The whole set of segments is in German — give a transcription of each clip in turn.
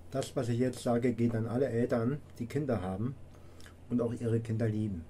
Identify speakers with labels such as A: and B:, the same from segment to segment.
A: Das, was ich jetzt sage, geht an alle Eltern, die Kinder haben und auch ihre Kinder lieben.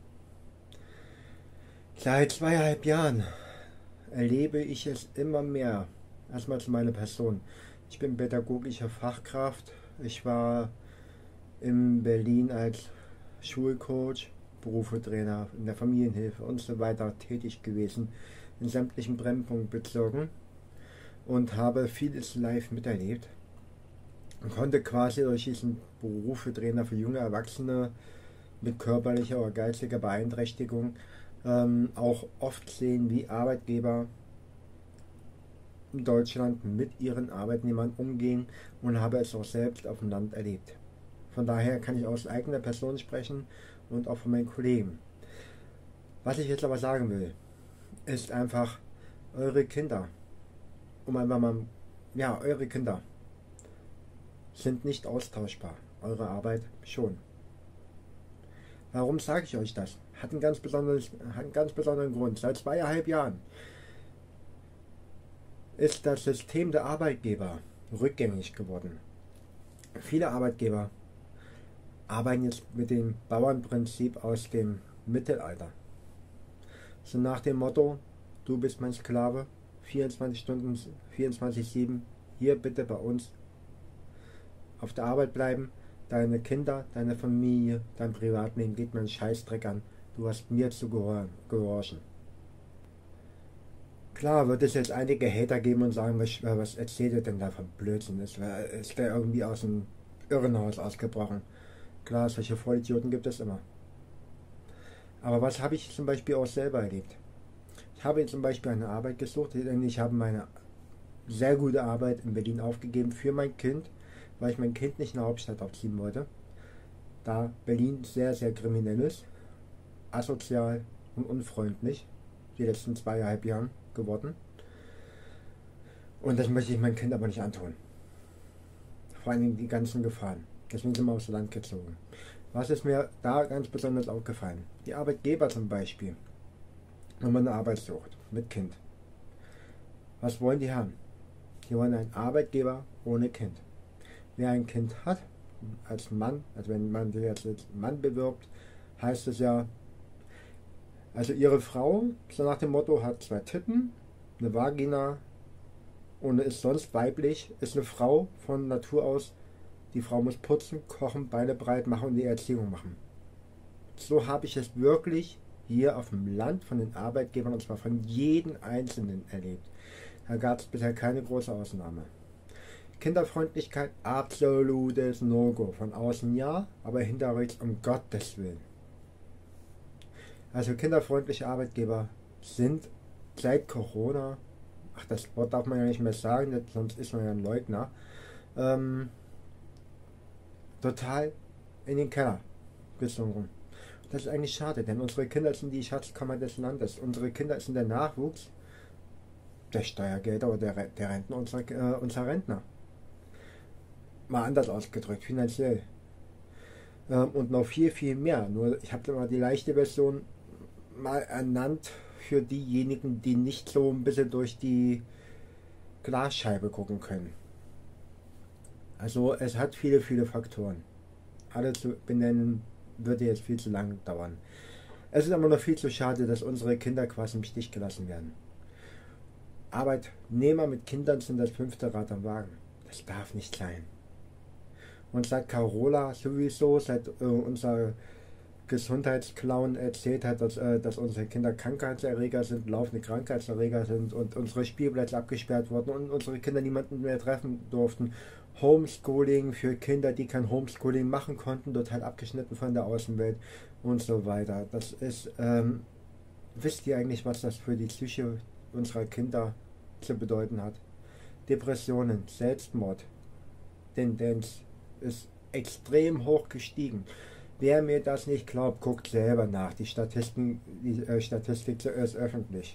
A: Seit 2,5 Jahren erlebe ich es immer mehr. Erstmal zu meiner Person. Ich bin pädagogische Fachkraft. Ich war in Berlin als Schulcoach, Berufetrainer in der Familienhilfe und so weiter tätig gewesen, in sämtlichen Brennpunktbezirken und habe vieles live miterlebt und konnte quasi durch diesen Berufetrainer für junge Erwachsene mit körperlicher oder geistiger Beeinträchtigung auch oft sehen, wie Arbeitgeber in Deutschland mit ihren Arbeitnehmern umgehen und habe es auch selbst auf dem Land erlebt. Von daher kann ich aus eigener Person sprechen und auch von meinen Kollegen. Was ich jetzt aber sagen will, ist einfach, eure Kinder, eure Kinder sind nicht austauschbar. Eure Arbeit schon. Warum sage ich euch das? Hat einen ganz besonderen Grund. Seit 2,5 Jahren ist das System der Arbeitgeber rückgängig geworden. Viele Arbeitgeber arbeiten jetzt mit dem Bauernprinzip aus dem Mittelalter. So nach dem Motto, du bist mein Sklave, 24 Stunden, 24/7, hier bitte bei uns auf der Arbeit bleiben, deine Kinder, deine Familie, dein Privatleben geht mir einen Scheißdreck an, du hast mir zu gehorchen. Klar wird es jetzt einige Hater geben und sagen, was erzählt ihr denn da von Blödsinn? Ist der irgendwie aus dem Irrenhaus ausgebrochen? Klar, solche Vollidioten gibt es immer. Aber was habe ich zum Beispiel auch selber erlebt? Ich habe zum Beispiel eine Arbeit gesucht, denn ich habe meine sehr gute Arbeit in Berlin aufgegeben für mein Kind, weil ich mein Kind nicht in der Hauptstadt aufziehen wollte, da Berlin sehr, sehr kriminell ist, asozial und unfreundlich, die letzten 2,5 Jahren geworden. Und das möchte ich meinem Kind aber nicht antun. Vor allem die ganzen Gefahren. Deswegen sind wir aufs Land gezogen. Was ist mir da ganz besonders aufgefallen? Die Arbeitgeber zum Beispiel, wenn man eine Arbeit sucht mit Kind. Was wollen die haben? Die wollen einen Arbeitgeber ohne Kind. Wer ein Kind hat, als Mann, also wenn man sich als Mann bewirbt, heißt es ja, also ihre Frau, so nach dem Motto, hat 2 Titten, eine Vagina und ist sonst weiblich, ist eine Frau von Natur aus. Die Frau muss putzen, kochen, Beine breit machen und die Erziehung machen. So habe ich es wirklich hier auf dem Land von den Arbeitgebern, und zwar von jedem Einzelnen erlebt. Da gab es bisher keine große Ausnahme. Kinderfreundlichkeit, absolutes No-Go. Von außen ja, aber hinterrücks um Gottes Willen. Also kinderfreundliche Arbeitgeber sind seit Corona, ach das Wort darf man ja nicht mehr sagen, sonst ist man ja ein Leugner, total in den Keller gesunken. Das ist eigentlich schade, denn unsere Kinder sind die Schatzkammer des Landes. Unsere Kinder sind der Nachwuchs der Steuergelder oder der Renten unserer Rentner. Mal anders ausgedrückt, finanziell. Und noch viel, viel mehr. Nur ich habe mal die leichte Version mal ernannt für diejenigen, die nicht so ein bisschen durch die Glasscheibe gucken können. Also es hat viele, viele Faktoren. Alle zu benennen würde jetzt viel zu lang dauern. Es ist aber noch viel zu schade, dass unsere Kinder quasi im Stich gelassen werden. Arbeitnehmer mit Kindern sind das 5. Rad am Wagen. Das darf nicht sein. Und seit Carola sowieso, seit unser Gesundheitsclown erzählt hat, dass unsere Kinder Krankheitserreger sind, laufende Krankheitserreger sind und unsere Spielplätze abgesperrt wurden und unsere Kinder niemanden mehr treffen durften. Homeschooling für Kinder, die kein Homeschooling machen konnten, total abgeschnitten von der Außenwelt und so weiter. Das ist, wisst ihr eigentlich, was das für die Psyche unserer Kinder zu bedeuten hat? Depressionen, Selbstmord, Tendenz ist extrem hoch gestiegen. Wer mir das nicht glaubt, guckt selber nach. Die Statistik ist öffentlich.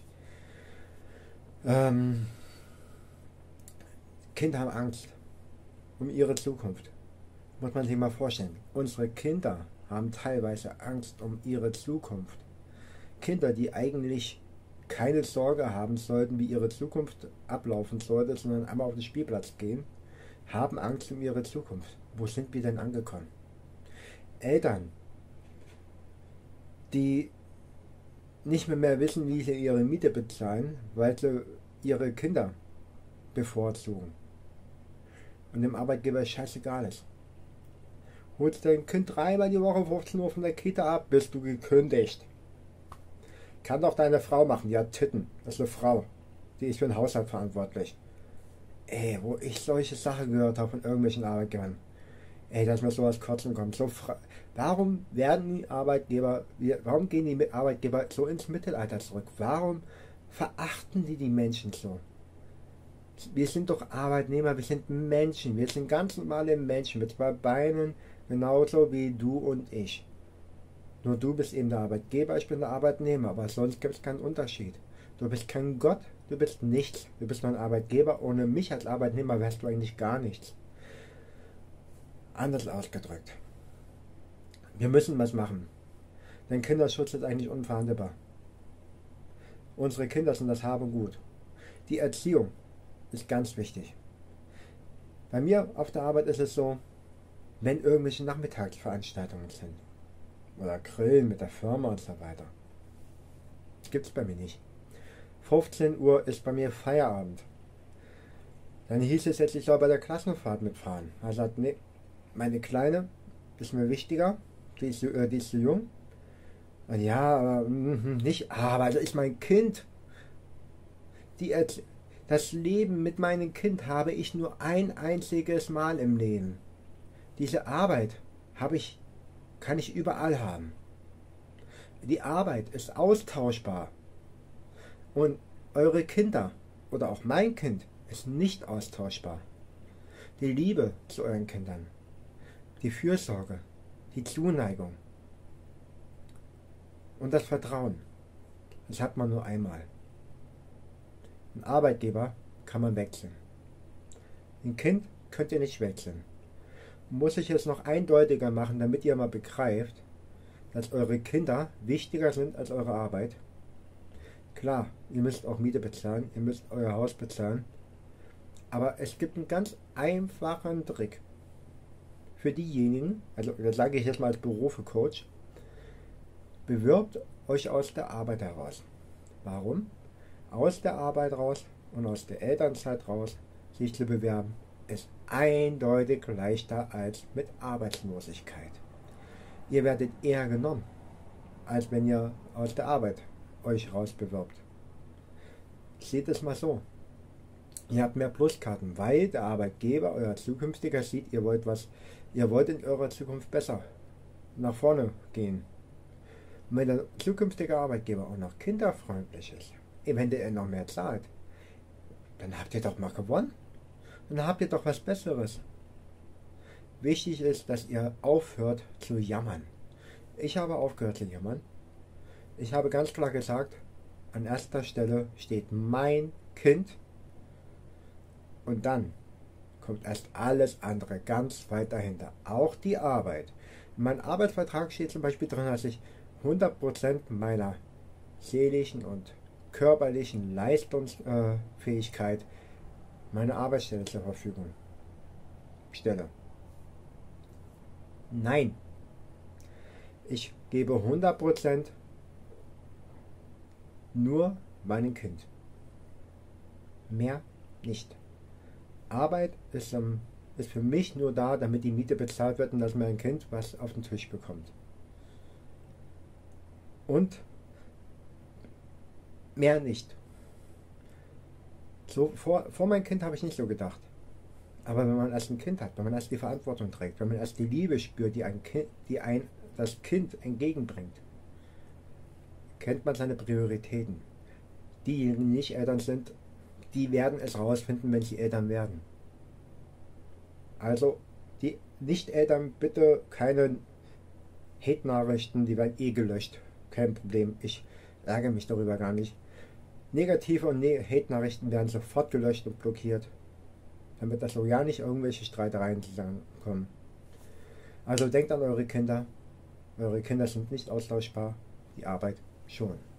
A: Kinder haben Angst um ihre Zukunft. Muss man sich mal vorstellen. Unsere Kinder haben teilweise Angst um ihre Zukunft. Kinder, die eigentlich keine Sorge haben sollten, wie ihre Zukunft ablaufen sollte, sondern einmal auf den Spielplatz gehen, haben Angst um ihre Zukunft. Wo sind wir denn angekommen? Eltern, die nicht mehr wissen, wie sie ihre Miete bezahlen, weil sie ihre Kinder bevorzugen. Und dem Arbeitgeber ist scheißegal ist. Holst dein Kind dreimal die Woche 15 Uhr von der Kita ab, bist du gekündigt. Kann doch deine Frau machen, die hat Titten. Das ist eine Frau. Die ist für den Haushalt verantwortlich. Ey, wo ich solche Sachen gehört habe von irgendwelchen Arbeitgebern. Ey, dass mir sowas kotzen kommt. Warum werden die Arbeitgeber, warum gehen die Arbeitgeber so ins Mittelalter zurück? Warum verachten die Menschen so? Wir sind doch Arbeitnehmer, wir sind Menschen, wir sind ganz normale Menschen mit zwei Beinen, genauso wie du und ich. Nur du bist eben der Arbeitgeber, ich bin der Arbeitnehmer, aber sonst gibt es keinen Unterschied. Du bist kein Gott, du bist nichts. Du bist nur ein Arbeitgeber, ohne mich als Arbeitnehmer wärst du eigentlich gar nichts. Anders ausgedrückt. Wir müssen was machen. Denn Kinderschutz ist eigentlich unverhandelbar. Unsere Kinder sind das Hab und Gut. Die Erziehung ist ganz wichtig. Bei mir auf der Arbeit ist es so, wenn irgendwelche Nachmittagsveranstaltungen sind oder Grillen mit der Firma und so weiter, das gibt es bei mir nicht. 15 Uhr ist bei mir Feierabend. Dann hieß es jetzt, ich soll bei der Klassenfahrt mitfahren. Er sagt, nee, meine Kleine ist mir wichtiger, die ist so jung. Und ja, aber nicht, aber das ist mein Kind. Das Leben mit meinem Kind habe ich nur ein einziges Mal im Leben. Diese Arbeit kann ich überall haben. Die Arbeit ist austauschbar. Und eure Kinder oder auch mein Kind ist nicht austauschbar. Die Liebe zu euren Kindern, die Fürsorge, die Zuneigung und das Vertrauen, das hat man nur einmal. Ein Arbeitgeber kann man wechseln. Ein Kind könnt ihr nicht wechseln. Muss ich es noch eindeutiger machen, damit ihr mal begreift, dass eure Kinder wichtiger sind als eure Arbeit. Klar, ihr müsst auch Miete bezahlen, ihr müsst euer Haus bezahlen, aber es gibt einen ganz einfachen Trick. Für diejenigen, also das sage ich jetzt mal als Berufecoach, bewirbt euch aus der Arbeit heraus. Warum? Aus der Arbeit raus und aus der Elternzeit raus sich zu bewerben, ist eindeutig leichter als mit Arbeitslosigkeit. Ihr werdet eher genommen, als wenn ihr aus der Arbeit euch raus bewirbt. Seht es mal so. Ihr habt mehr Pluskarten, weil der Arbeitgeber, euer Zukünftiger, sieht, ihr wollt in eurer Zukunft besser nach vorne gehen. Und wenn der zukünftige Arbeitgeber auch noch kinderfreundlich ist, eventuell noch mehr zahlt, dann habt ihr doch mal gewonnen. Dann habt ihr doch was Besseres. Wichtig ist, dass ihr aufhört zu jammern. Ich habe aufgehört zu jammern. Ich habe ganz klar gesagt, an erster Stelle steht mein Kind und dann kommt erst alles andere ganz weit dahinter. Auch die Arbeit. In meinem Arbeitsvertrag steht zum Beispiel drin, dass ich 100% meiner seelischen und körperlichen Leistungsfähigkeit meine Arbeitsstelle zur Verfügung stelle. Nein, ich gebe 100% nur meinem Kind. Mehr nicht. Arbeit ist für mich nur da, damit die Miete bezahlt wird und dass mein Kind was auf den Tisch bekommt. Und mehr nicht. So, vor meinem Kind habe ich nicht so gedacht. Aber wenn man erst ein Kind hat, wenn man erst die Verantwortung trägt, wenn man erst die Liebe spürt, die das Kind entgegenbringt, kennt man seine Prioritäten. Diejenigen, die nicht Eltern sind, die werden es rausfinden, wenn sie Eltern werden. Also, die Nicht-Eltern, bitte keine Hate-Nachrichten, die werden gelöscht. Kein Problem, ich ärgere mich darüber gar nicht. Negative und Hate-Nachrichten werden sofort gelöscht und blockiert, damit das so ja nicht irgendwelche Streitereien zusammenkommen. Also denkt an eure Kinder sind nicht austauschbar, die Arbeit schon.